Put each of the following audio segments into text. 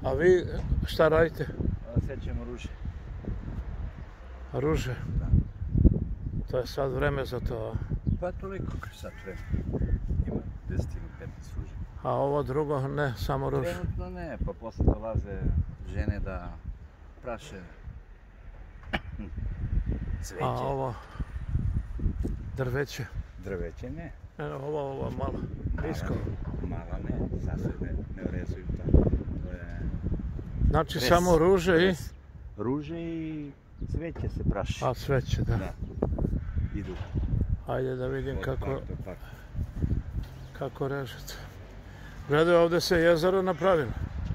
A vi šta radite? Sećemo ruže. Ruže? Da. To je sad vreme za to. Pa toliko kao sad vreme. Ima 10 ili 15 ruže. A ovo drugo ne, samo ruže? Trenutno ne, pa posle dolaze žene da praše cveće. A ovo drveće? Drveće ne. Ovo malo nisko. Mala ne, sad se ne urezuju tako. To je... Znači samo ruže i? Ruže i cveće se praši. A cveće, da. Idu. Ajde da vidim kako režete. Gledaj, ovdje se jezero napravilo.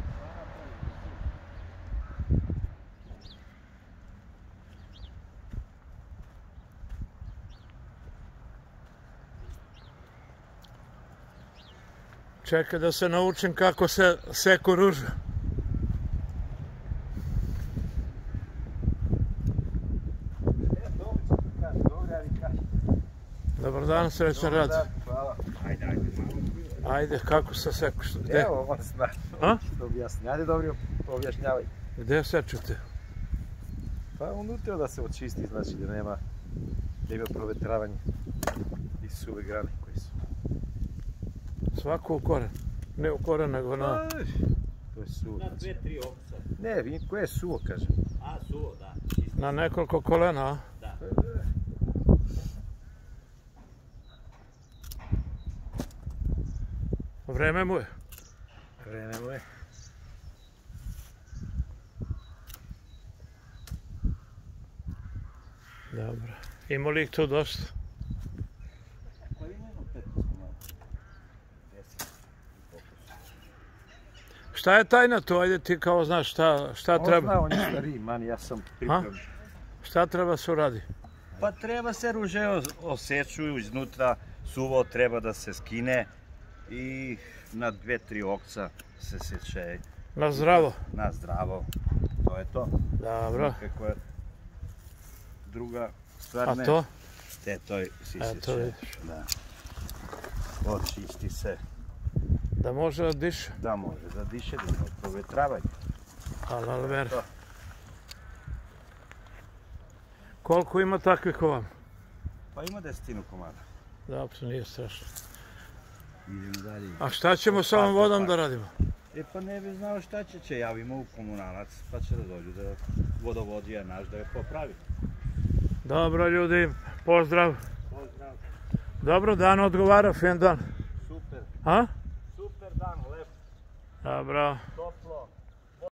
Čekaj da se naučim kako se seku ruže. Dobar dan, srećan rad. Hvala. Ajde, kako se seku? Evo, on zna. Što objasni. Ajde, dobro, objašnjavaj. Gdje sečete? Pa unutra da se očisti, znači da nema provetravanje i suve grane koje su. Svako u koren? Ne u koren, nego na... To je suvo. Na 2-3 oksa. Ne, koje je suvo, kažem. A, suvo, da. Na nekoliko kolena, a? Da. Vreme mu je. Vreme mu je. Dobro. Ima li ih tu dosta? Pa imamo 15 komada. 10. Šta je tajna tu? Ajde ti kao znaš šta treba. On je stariji, man, ja sam pripremljen. Šta treba se uradi? Pa treba se ruže osečuju iznutra, suvo treba da se skine i na 2-3 oksa se seče. Na zdravo? Na zdravo, to je to. Dobro. Kako je druga stvar ne. A to? To si seče. To vidiš. Da. Očisti se. Da može da diše? Da može da diše, da ima provetravanje. Alver. Koliko ima takvih ovam? Pa ima 10 komada. Dobro, nije strašno. Idemo dalje. A šta ćemo s ovom vodom da radimo? E pa ne bi znao šta će, javimo u komunalac, pa će da dođu da vodovodija naš da je popravi. Dobro ljudi, pozdrav. Pozdrav. Dobro dan, odgovara, fin dan. Super. A? Super dan, lep. Dobro. Top